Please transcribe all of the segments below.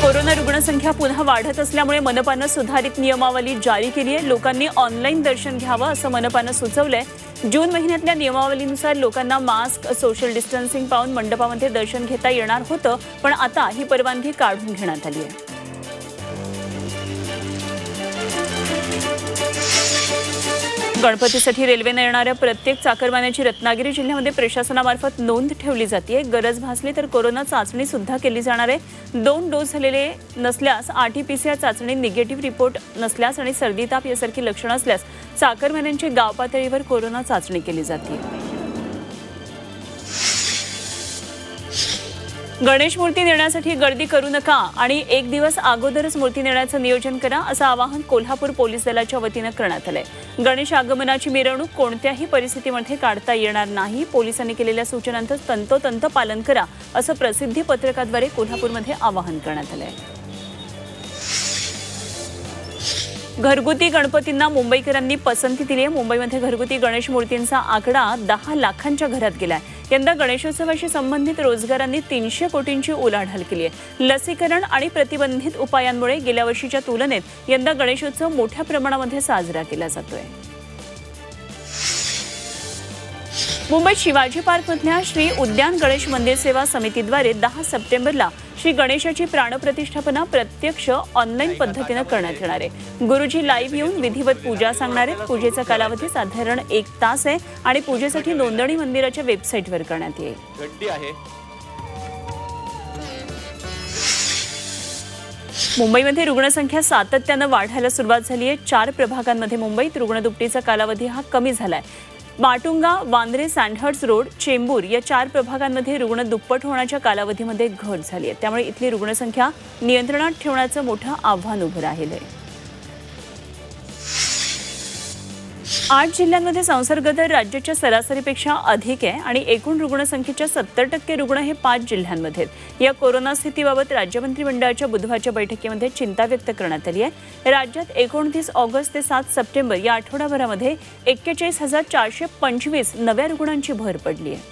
Corona रुग्णसंख्या पुन्हा वाढत असल्यामुळे मनपानं सुधारित नियमावली जारी केली आहे। लोकांनी ऑनलाईन दर्शन घ्यावं असं मनपानं सुचवलंय। जून महिन्यातल्या नियमावलीनुसार लोकांना मास्क, सोशल डिस्टन्सिंग पाळून मंडपामध्ये दर्शन घेता येणार होतं, पण आता ही परवानगी काढून घेण्यात आली आहे। गणपतीसाठी रेल्वेने येणाऱ्या प्रत्येक चाकरमान्याची रत्नागिरी जिल्ह्यामध्ये प्रशासनामार्फत नोंद ठेवली जाते। गरज भासली तर कोरोना चाचणी सुद्धा केली जाणार आहे। 2 डोस झालेले नसल्यास, RT-PCR चाचणी निगेटिव्ह रिपोर्ट नसल्यास आणि सर्दी ताप यासारखी लक्षणं असल्यास चाकरमान्यांची गाव पातळीवर कोरोना चाचणी केली जाते। गणेश मूर्ती नेण्यासाठी गर्दी करू नका आणि 1 दिवस अगोदरच मूर्ती नेण्याचं नियोजन करा, असं आवाहन कोल्हापूर पोलीस दलाच्या वतीनं करण्यात आलंय। गणेश आगमनाची मिरवणूक कोणत्याही परिस्थितीमध्ये काढता येणार नाही। पोलिसांनी केलेल्या सूचनांचं तंतोतंत पालन करा, असं प्रसिद्धी पत्रकाद्वारे कोल्हापूरमध्ये आवाहन करण्यात आलंय। घरगुती गणपतींना मुंबईकरांनी पसंती दिली आहे। मुंबईमध्ये घरगुती गणेश मूर्तींचा आकडा 10 लाखांच्या घरात गेलाय। यंदा गणेशोत्सवाशी संबंधित रोजगारांनी 300 कोटींची उलाढाल केली आहे। लसीकरण आणि प्रतिबंधित उपायांमुळे गेल्या वर्षीच्या तुलनेत यंदा गणेशोत्सव मोठ्या प्रमाणामध्ये साजरा केला जातोय। मुंबईत शिवाजी पार्कमधल्या श्री उद्यान गणेश मंदिर सेवा समितीद्वारे 10 सप्टेंबरला श्री गणेशाची प्राणप्रतिष्ठापना प्रत्यक्ष ऑनलाईन पद्धतीनं करण्यात येणार आहे। गुरुजी लाईव्ह येऊन विधिवत पूजा सांगणार आहेत। पूजेचा कालावधी साधारण 1 तास आहे आणि पूजेसाठी नोंदणी मंदिराच्या वेबसाईटवर करण्यात येईल। मुंबईमध्ये रुग्णसंख्या सातत्यानं वाढायला सुरुवात झाली आहे। 4 प्रभागांमध्ये मुंबईत रुग्णदुपटीचा कालावधी हा कमी झालाय। माटुंगा, वांद्रे, सँडहर्ट्स रोड, चेंबूर या 4 प्रभागांमध्ये रुग्ण दुप्पट होण्याच्या कालावधीमध्ये घट झाली आहे। त्यामुळे इथली रुग्णसंख्या नियंत्रणात ठेवण्याचं मोठं आव्हान उभं राहिलं आहे। 8 जिल्ह्यांमध्ये संसर्ग दर राज्याच्या सरासरीपेक्षा अधिक आहे आणि एकूण रुग्णसंख्येच्या 70% रुग्ण हे 5 जिल्ह्यांमध्ये आहेत। या कोरोना स्थितीबाबत राज्य मंत्रिमंडळाच्या बुधवारच्या बैठकीमध्ये चिंता व्यक्त करण्यात आली आहे। राज्यात 29 ऑगस्ट ते 7 सप्टेंबर या आठवड्याभरामध्ये 41,425 नव्या रुग्णांची भर पडली आहे।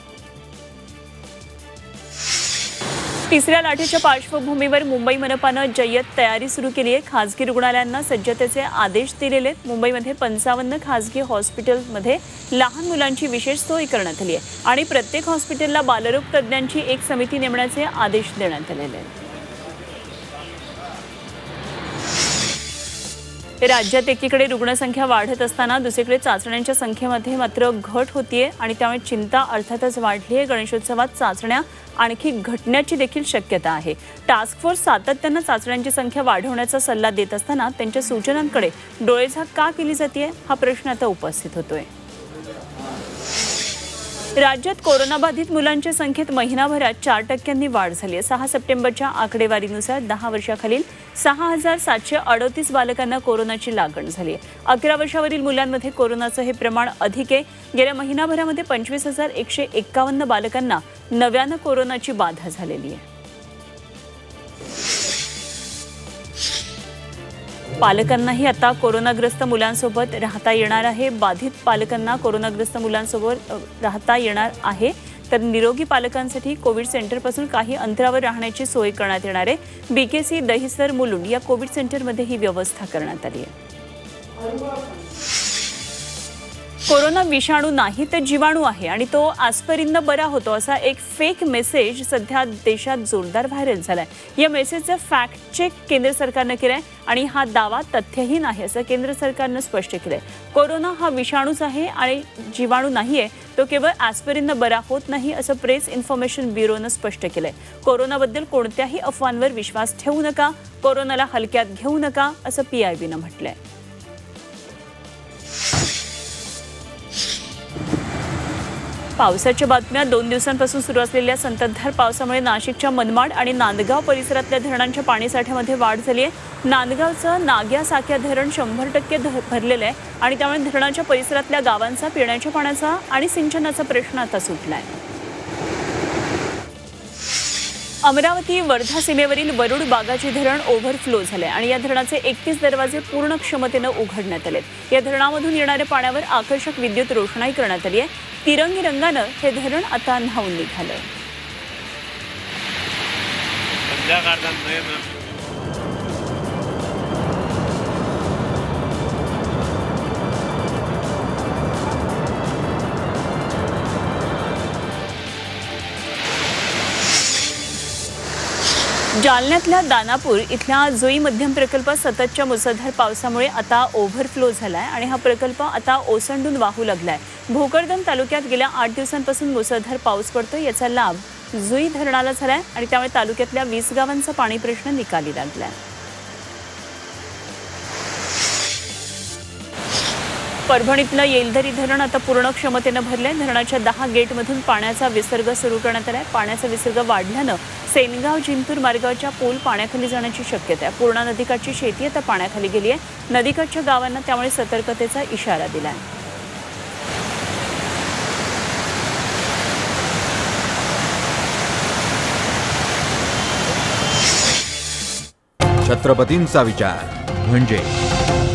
तिसऱ्या लाटेच्या पार्श्वभूमीवर मुंबई मनपानं जय्यत तयारी सुरू केली आहे। खासगी रुग्णालयांना सज्जतेचे आदेश दिलेले आहेत। मुंबईमध्ये 55 खासगी हॉस्पिटलमध्ये लहान मुलांची विशेष सोय करण्यात आली आहे आणि प्रत्येक हॉस्पिटलला बालरोग तज्ज्ञांची एक समिती नेमण्याचे आदेश देण्यात आलेले आहेत। राज्यात एकीकडे रुग्णसंख्या वाढत असताना दुसरीकडे चाचण्यांच्या संख्येमध्ये मात्र घट होतीये आणि त्यामुळे चिंता अर्थातच वाढली आहे। गणेशोत्सवात चाचण्या आणखी घटण्याची देखील शक्यता आहे। टास्क फोर्स सातत्यानं चाचण्यांची संख्या वाढवण्याचा सल्ला देत असताना त्यांच्या सूचनांकडे डोळेझाक का केली जाते हा प्रश्न आता उपस्थित होतोय। राज्यात कोरोनाबाधित मुलांच्या संख्येत महिनाभरात 4% वाढ झाली आहे। 6 सप्टेंबरच्या आकडेवारीनुसार 10 वर्षाखालील 6,738 बालकांना कोरोनाची लागण झाली आहे। 11 वर्षावरील मुलांमध्ये कोरोनाचं हे प्रमाण अधिक आहे। गेल्या महिनाभरामध्ये 25,151 बालकांना नव्यानं कोरोनाची बाधा झालेली आहे। पालकांनाही आता कोरोनाग्रस्त मुलांसोबत राहता येणार आहे। बाधित पालकांना कोरोनाग्रस्त मुलांसोबत राहता येणार आहे, तर निरोगी पालकांसाठी कोविड सेंटरपासून काही अंतरावर राहण्याची सोय करण्यात येणार आहे। BKC, दहिसर, मुलुंड या कोविड सेंटरमध्ये ही व्यवस्था करण्यात आली आहे। कोरोना विषाणू नाही तर जीवाणू आहे आणि तो ॲस्पिरिननं बरा होतो असा एक फेक मेसेज सध्या देशात जोरदार व्हायरल झालाय। या मेसेजचं फॅक्ट चेक केंद्र सरकारनं केलंय आणि हा दावा तथ्यहीन आहे असं केंद्र सरकारनं स्पष्ट केलंय। कोरोना हा विषाणूच आहे आणि जीवाणू नाहीये, तो केवळ ॲस्पिरिननं बरा होत नाही असं प्रेस इन्फॉर्मेशन ब्युरोनं स्पष्ट केलंय। कोरोनाबद्दल कोणत्याही अफवांवर विश्वास ठेवू नका, कोरोनाला हलक्यात घेऊ नका असं PIBनं म्हटलंय। पावसाच्या बातम्या 2 दिवसांपासून सुरू असलेल्या संततधार पावसामुळे नाशिकच्या मनमाड आणि नांदगाव परिसरातल्या धरणांच्या पाणीसाठ्यामध्ये वाढ झाली आहे। नांदगावचं नाग्या साक्या धरण 100% भरलेलं आहे आणि त्यामुळे धरणाच्या परिसरातल्या गावांचा पिण्याच्या पाण्याचा आणि सिंचनाचा प्रश्न आता सुटला आहे। अमरावती वर्धा सीमेवरील वरुड बागाची धरण ओव्हरफ्लो झाले आणि या धरणाचे 31 दरवाजे पूर्ण क्षमतेने उघडण्यात आले। या धरणामधून येणाऱ्या पाण्यावर आकर्षक विद्युत रोषणाई करण्यात आली आहे। तिरंगी रंगाने हे धरण आता न्हावून निघालंय। जालन्यातल्या दानापूर इथल्या जुई मध्यम प्रकल्प सततच्या मुसळधार पावसामुळे आता ओव्हरफ्लो झालाय आणि हा प्रकल्प आता ओसंडून वाहू लागलाय। भोकरदन तालुक्यात गेल्या 8 दिवसांपासून मुसळधार पाऊस पडतोय, याचा लाभ जुई धरणाला झालाय आणि त्यामुळे तालुक्यातल्या 20 गावांचा पाणी प्रश्न निकाली लागलाय। परभणीतलं येलदरी धरण आता पूर्ण क्षमतेनं भरलंय। धरणाच्या 10 गेटमधून पाण्याचा विसर्ग सुरू करण्यात आलाय। पाण्याचा विसर्ग वाढल्यानं सेनगाव जिंतूर मार्गावरच्या पूल पाण्याखाली जाण्याची शक्यता आहे। पूर्णा नदीकाठची शेती आता पाण्याखाली गेली आहे। नदीकाठच्या गावांना त्यामुळे सतर्कतेचा इशारा दिलाय। छत्रपतींचा विचार म्हणजे